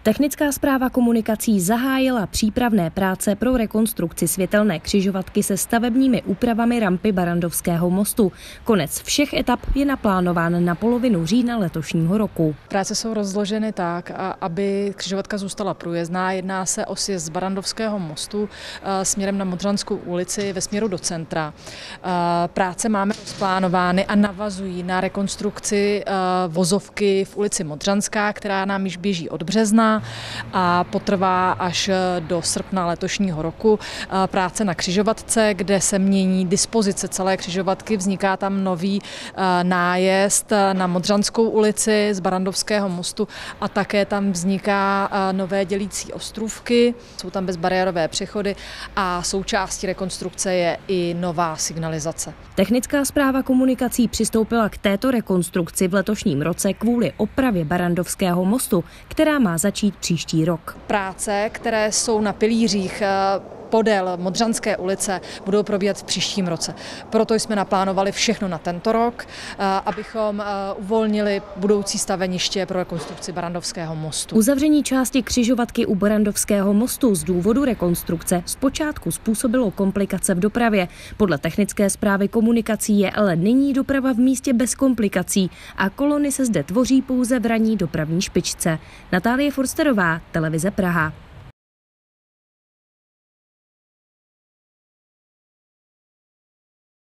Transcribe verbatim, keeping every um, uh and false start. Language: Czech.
Technická správa komunikací zahájila přípravné práce pro rekonstrukci světelné křižovatky se stavebními úpravami rampy Barrandovského mostu. Konec všech etap je naplánován na polovinu října letošního roku. Práce jsou rozloženy tak, aby křižovatka zůstala průjezdná. Jedná se o sjezd z Barrandovského mostu směrem na Modřanskou ulici ve směru do centra. Práce máme rozplánovány a navazují na rekonstrukci vozovky v ulici Modřanská, která nám již běží od března a potrvá až do srpna letošního roku. Práce na křižovatce, kde se mění dispozice celé křižovatky, vzniká tam nový nájezd na Modřanskou ulici z Barrandovského mostu a také tam vzniká nové dělící ostrůvky, jsou tam bezbariérové přechody a součástí rekonstrukce je i nová signalizace. Technická správa komunikací přistoupila k této rekonstrukci v letošním roce kvůli opravě Barrandovského mostu, která má začít příští rok. Práce, které jsou na pilířích podél Modřanské ulice, budou probíhat v příštím roce. Proto jsme naplánovali všechno na tento rok, abychom uvolnili budoucí staveniště pro rekonstrukci Barrandovského mostu. Uzavření části křižovatky u Barrandovského mostu z důvodu rekonstrukce zpočátku způsobilo komplikace v dopravě. Podle technické správy komunikací je ale nyní doprava v místě bez komplikací a kolony se zde tvoří pouze v ranní dopravní špičce. Natálie Forsterová, Televize Praha.